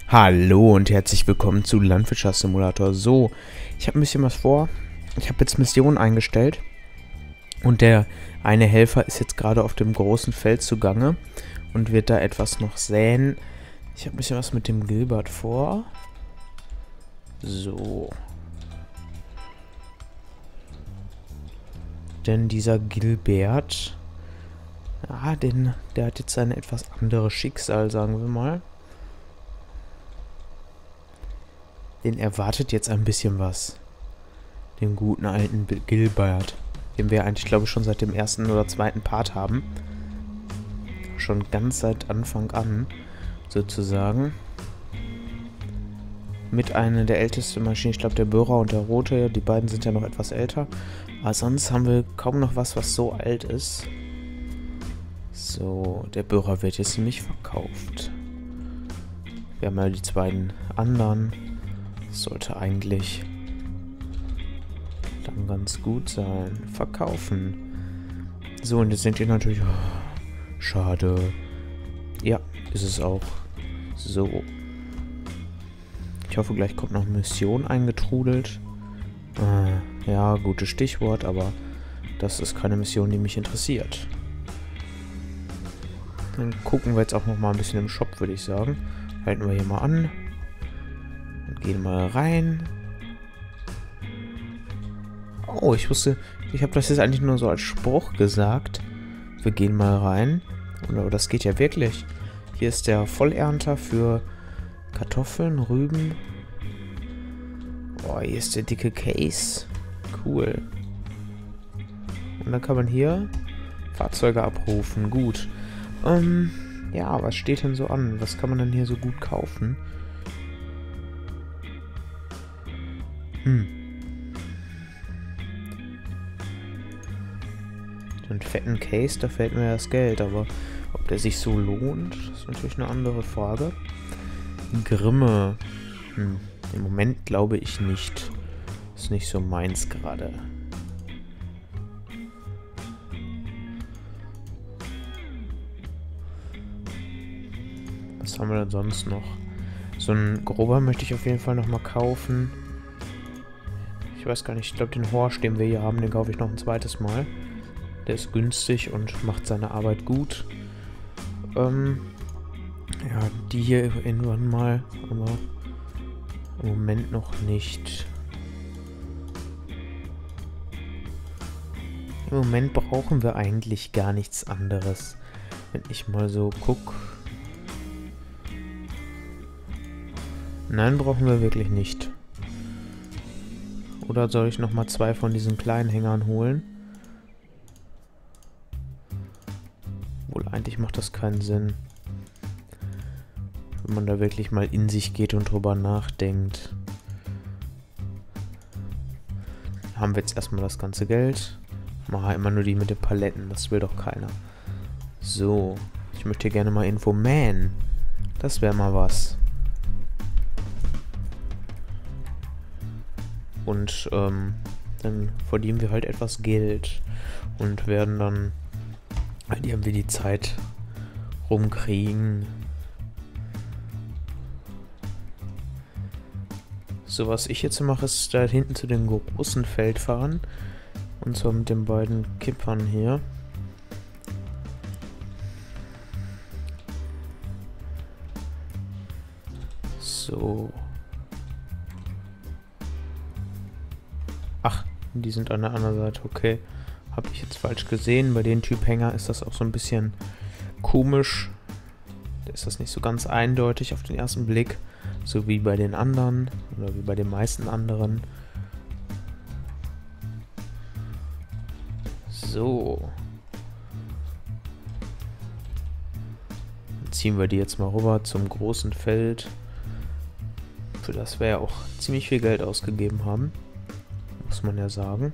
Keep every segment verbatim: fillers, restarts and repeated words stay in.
Hallo und herzlich willkommen zu Landwirtschaftssimulator. So, ich habe ein bisschen was vor. Ich habe jetzt Missionen eingestellt. Und der eine Helfer ist jetzt gerade auf dem großen Feld zugange und wird da etwas noch säen. Ich habe ein bisschen was mit dem Gilbert vor. So. Denn dieser Gilbert, ja, den, der hat jetzt ein etwas anderes Schicksal, sagen wir mal. Den erwartet jetzt ein bisschen was. Den guten alten Gilbert. Den wir eigentlich, glaube ich, schon seit dem ersten oder zweiten Part haben. Schon ganz seit Anfang an, sozusagen. Mit einer der ältesten Maschinen, ich glaube der Bohrer und der Rote, die beiden sind ja noch etwas älter. Aber sonst haben wir kaum noch was, was so alt ist. So, der Bohrer wird jetzt nämlich verkauft. Wir haben ja die beiden anderen. Das sollte eigentlich dann ganz gut sein. Verkaufen. So, und jetzt sind die natürlich... Oh, schade. Ja, ist es auch. So. Ich hoffe, gleich kommt noch eine Mission eingetrudelt. Äh, ja, gutes Stichwort, aber das ist keine Mission, die mich interessiert. Dann gucken wir jetzt auch noch mal ein bisschen im Shop, würde ich sagen. Halten wir hier mal an. Und gehen mal rein. Oh, ich wusste, ich habe das jetzt eigentlich nur so als Spruch gesagt. Wir gehen mal rein. Aber das geht ja wirklich. Hier ist der Vollernter für Kartoffeln, Rüben. Oh, hier ist der dicke Case. Cool. Und dann kann man hier Fahrzeuge abrufen. Gut. Ähm, ja, was steht denn so an? Was kann man denn hier so gut kaufen? Hm. So einen fetten Case, da fällt mir das Geld, aber ob der sich so lohnt, ist natürlich eine andere Frage. Grimme. Hm. Im Moment glaube ich nicht. Ist nicht so meins gerade. Was haben wir denn sonst noch? So ein grober möchte ich auf jeden Fall noch mal kaufen. Ich weiß gar nicht, ich glaube den Horsch, den wir hier haben, den kaufe ich noch ein zweites Mal. Der ist günstig und macht seine Arbeit gut. Ähm, ja, die hier irgendwann mal, aber im Moment noch nicht. Im Moment brauchen wir eigentlich gar nichts anderes. Wenn ich mal so gucke. Nein, brauchen wir wirklich nicht. Oder soll ich nochmal zwei von diesen kleinen Hängern holen? Wohl, eigentlich macht das keinen Sinn. Wenn man da wirklich mal in sich geht und drüber nachdenkt. Haben wir jetzt erstmal das ganze Geld. Mache immer nur die mit den Paletten, das will doch keiner. So, ich möchte hier gerne mal Info. Man, das wäre mal was. Und ähm, dann verdienen wir halt etwas Geld und werden dann halt irgendwie die Zeit rumkriegen. So, was ich jetzt mache, ist da hinten zu dem großen Feld fahren. Und zwar mit den beiden Kippern hier. So. Ach, die sind an der anderen Seite, okay. Habe ich jetzt falsch gesehen. Bei den Typ Hänger ist das auch so ein bisschen komisch. Da ist das nicht so ganz eindeutig auf den ersten Blick. So wie bei den anderen. Oder wie bei den meisten anderen. So. Dann ziehen wir die jetzt mal rüber zum großen Feld. Für das wir ja auch ziemlich viel Geld ausgegeben haben. Muss man ja sagen.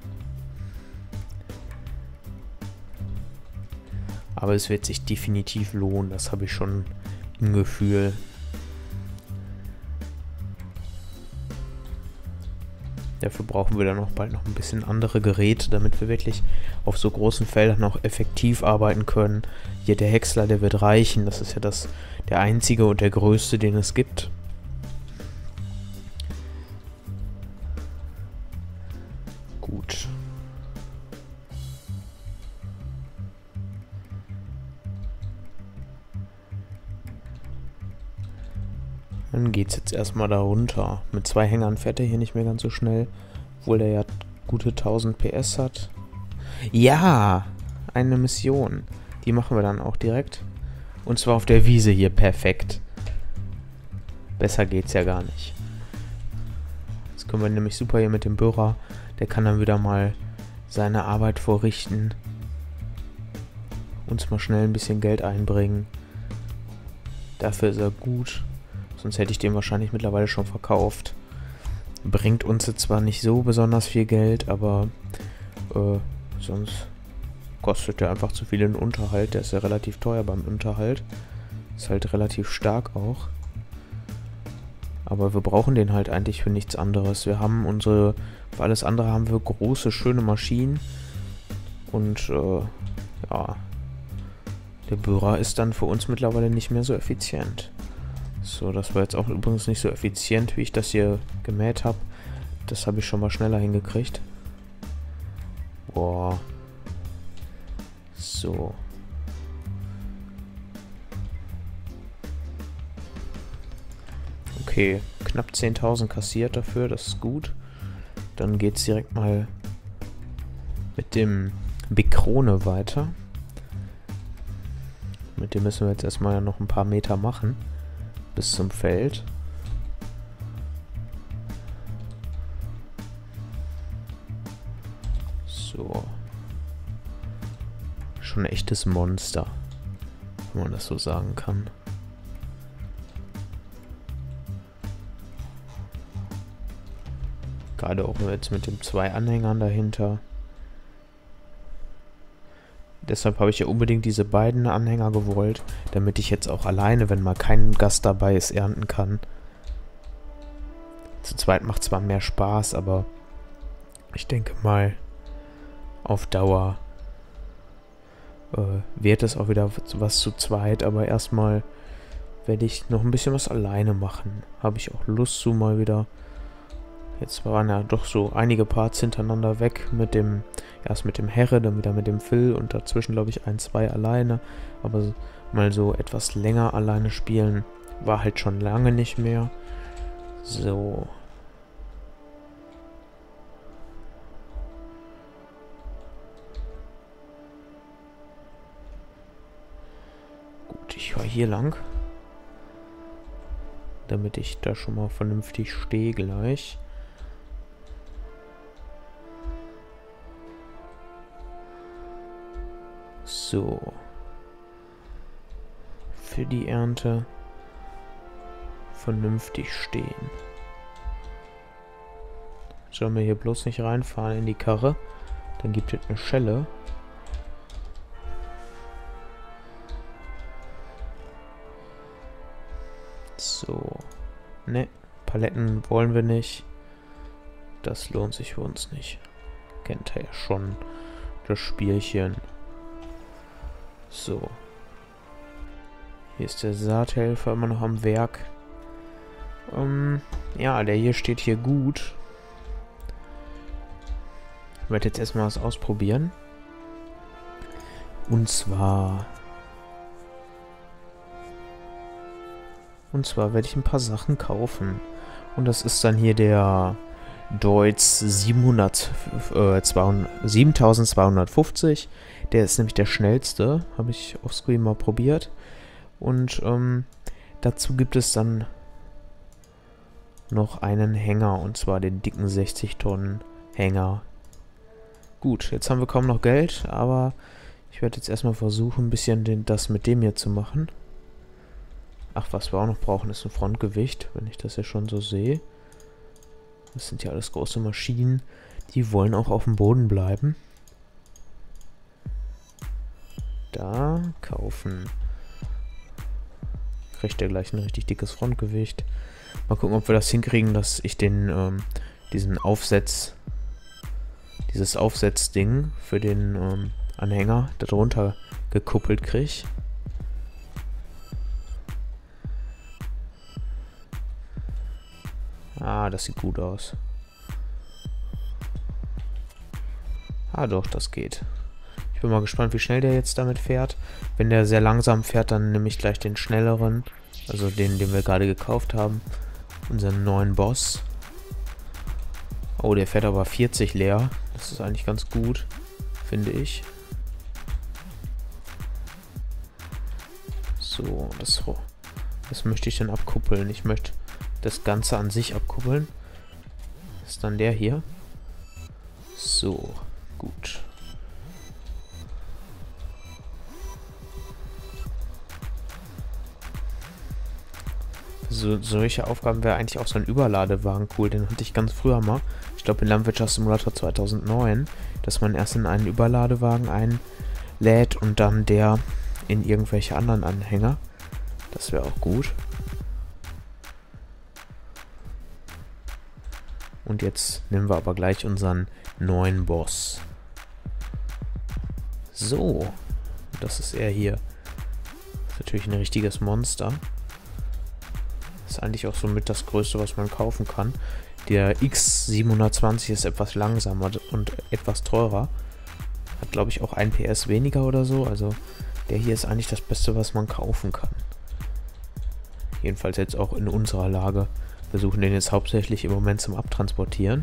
Aber es wird sich definitiv lohnen, das habe ich schon im Gefühl. Dafür brauchen wir dann auch bald noch ein bisschen andere Geräte, damit wir wirklich auf so großen Feldern auch effektiv arbeiten können. Hier der Häcksler, der wird reichen. Das ist ja das, der einzige und der größte, den es gibt. Gut. Dann geht's jetzt erstmal da runter. Mit zwei Hängern fährt er hier nicht mehr ganz so schnell, obwohl der ja gute tausend P S hat. Ja, eine Mission. Die machen wir dann auch direkt. Und zwar auf der Wiese hier, perfekt. Besser geht's ja gar nicht. Jetzt können wir nämlich super hier mit dem Bohrer, der kann dann wieder mal seine Arbeit vorrichten. Uns mal schnell ein bisschen Geld einbringen. Dafür ist er gut. Sonst hätte ich den wahrscheinlich mittlerweile schon verkauft. Bringt uns jetzt zwar nicht so besonders viel Geld, aber äh, sonst kostet der einfach zu viel in Unterhalt. Der ist ja relativ teuer beim Unterhalt. Ist halt relativ stark auch. Aber wir brauchen den halt eigentlich für nichts anderes. Wir haben unsere, für alles andere haben wir große, schöne Maschinen. Und äh, ja, der Bohrer ist dann für uns mittlerweile nicht mehr so effizient. So, das war jetzt auch übrigens nicht so effizient, wie ich das hier gemäht habe. Das habe ich schon mal schneller hingekriegt. Boah. So. Okay, knapp zehntausend kassiert dafür, das ist gut. Dann geht es direkt mal mit dem Bikrone weiter. Mit dem müssen wir jetzt erstmal noch ein paar Meter machen. Bis zum Feld. So. Schon ein echtes Monster, wenn man das so sagen kann. Gerade auch jetzt mit den zwei Anhängern dahinter. Deshalb habe ich ja unbedingt diese beiden Anhänger gewollt, damit ich jetzt auch alleine, wenn mal kein Gast dabei ist, ernten kann. Zu zweit macht zwar mehr Spaß, aber ich denke mal, auf Dauer äh, wird es auch wieder was zu zweit, aber erstmal werde ich noch ein bisschen was alleine machen. Habe ich auch Lust zu mal wieder. Jetzt waren ja doch so einige Parts hintereinander weg mit dem, erst mit dem Herre, dann wieder mit dem Phil und dazwischen glaube ich ein, zwei alleine. Aber mal so etwas länger alleine spielen war halt schon lange nicht mehr. So. Gut, ich fahre hier lang. Damit ich da schon mal vernünftig stehe gleich. So. Für die Ernte vernünftig stehen. Sollen wir hier bloß nicht reinfahren in die Karre? Dann gibt es eine Schelle. So. Ne, Paletten wollen wir nicht. Das lohnt sich für uns nicht. Kennt ihr ja schon das Spielchen. So. Hier ist der Saathelfer immer noch am Werk. Ähm, ja, der hier steht hier gut. Ich werde jetzt erstmal was ausprobieren. Und zwar... Und zwar werde ich ein paar Sachen kaufen. Und das ist dann hier der Deutz siebentausendzweihundertfünfzig. Der ist nämlich der schnellste. Habe ich auf Screen mal probiert. Und ähm, dazu gibt es dann noch einen Hänger. Und zwar den dicken sechzig Tonnen Hänger. Gut, jetzt haben wir kaum noch Geld. Aber ich werde jetzt erstmal versuchen, ein bisschen den, das mit dem hier zu machen. Ach, was wir auch noch brauchen, ist ein Frontgewicht. Wenn ich das ja schon so sehe. Das sind ja alles große Maschinen. Die wollen auch auf dem Boden bleiben. Da, kaufen. Kriegt der gleich ein richtig dickes Frontgewicht. Mal gucken, ob wir das hinkriegen, dass ich den ähm, diesen Aufsetz, dieses Aufsetzding für den ähm, Anhänger darunter gekuppelt kriege. Ah, das sieht gut aus. Ah doch, das geht. Ich bin mal gespannt, wie schnell der jetzt damit fährt. Wenn der sehr langsam fährt, dann nehme ich gleich den schnelleren. Also den, den wir gerade gekauft haben. Unseren neuen Boss. Oh, der fährt aber vierzig leer. Das ist eigentlich ganz gut, finde ich. So, das, das möchte ich dann abkuppeln. Ich möchte das Ganze an sich abkuppeln. Das ist dann der hier. So, gut. So, solche Aufgaben wäre eigentlich auch so ein Überladewagen cool. Den hatte ich ganz früher mal. Ich glaube in Landwirtschaftssimulator zweitausendneun, dass man erst in einen Überladewagen einlädt und dann der in irgendwelche anderen Anhänger. Das wäre auch gut. Und jetzt nehmen wir aber gleich unseren neuen Boss. So. Das ist er hier. Das ist natürlich ein richtiges Monster. Das ist eigentlich auch somit das Größte, was man kaufen kann. Der X siebenhundertzwanzig ist etwas langsamer und etwas teurer. Hat, glaube ich, auch ein P S weniger oder so. Also der hier ist eigentlich das Beste, was man kaufen kann. Jedenfalls jetzt auch in unserer Lage. Wir suchen den jetzt hauptsächlich im Moment zum Abtransportieren.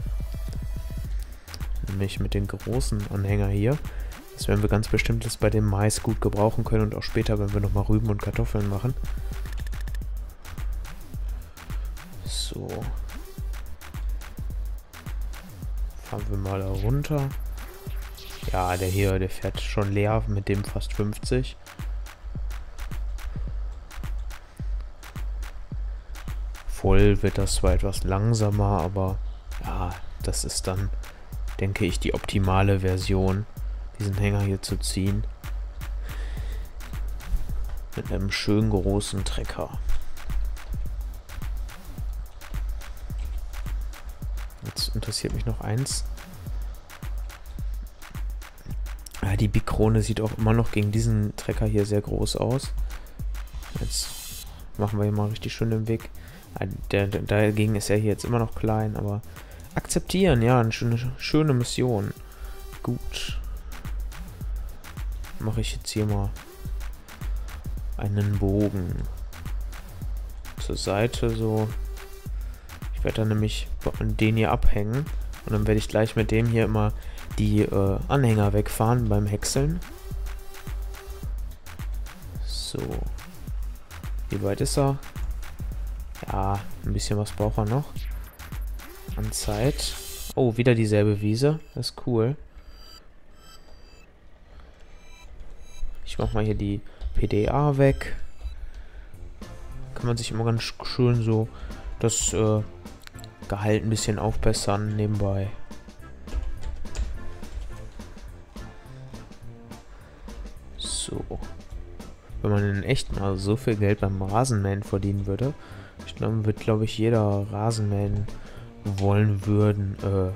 Nämlich mit den großen Anhänger hier. Das werden wir ganz bestimmt jetzt bei dem Mais gut gebrauchen können und auch später, wenn wir nochmal Rüben und Kartoffeln machen. So. Fahren wir mal da runter. Ja, der hier, der fährt schon leer, mit dem fast fünfzig. Voll wird das zwar etwas langsamer, aber ja, das ist dann, denke ich, die optimale Version, diesen Hänger hier zu ziehen. Mit einem schönen großen Trecker. Jetzt interessiert mich noch eins. Ah, die Big Krone sieht auch immer noch gegen diesen Trecker hier sehr groß aus. Jetzt machen wir hier mal richtig schön den Weg. Ah, der, der, dagegen ist er hier jetzt immer noch klein, aber akzeptieren, ja, eine schöne, schöne Mission. Gut. Mache ich jetzt hier mal einen Bogen zur Seite so. Ich werde dann nämlich den hier abhängen und dann werde ich gleich mit dem hier immer die äh, Anhänger wegfahren beim Häckseln. So. Wie weit ist er? Ja, ein bisschen was braucht er noch an Zeit. Oh, wieder dieselbe Wiese. Das ist cool. Ich mache mal hier die P D A weg. Kann man sich immer ganz schön so das äh, Gehalt ein bisschen aufbessern nebenbei. So. Wenn man in echt mal so viel Geld beim Rasenmähen verdienen würde, ich glaube, wird, glaube ich, jeder Rasenmähen wollen würden, äh,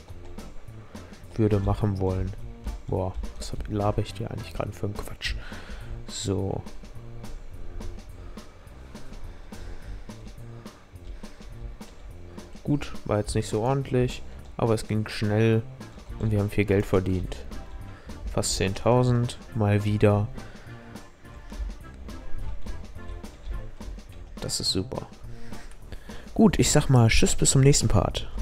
würde machen wollen. Boah, was laber ich dir eigentlich gerade für einen Quatsch? So. Gut, war jetzt nicht so ordentlich, aber es ging schnell und wir haben viel Geld verdient. Fast zehntausend, mal wieder. Das ist super. Gut, ich sag mal tschüss, bis zum nächsten Part.